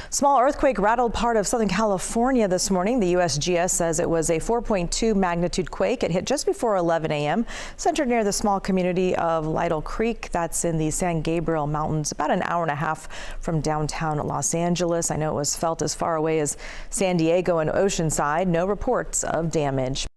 Small earthquake rattled part of Southern California this morning. The USGS says it was a 4.2 magnitude quake. It hit just before 11 a.m. centered near the small community of Lytle Creek. That's in the San Gabriel Mountains, about an hour and a half from downtown Los Angeles. I know it was felt as far away as San Diego and Oceanside. No reports of damage.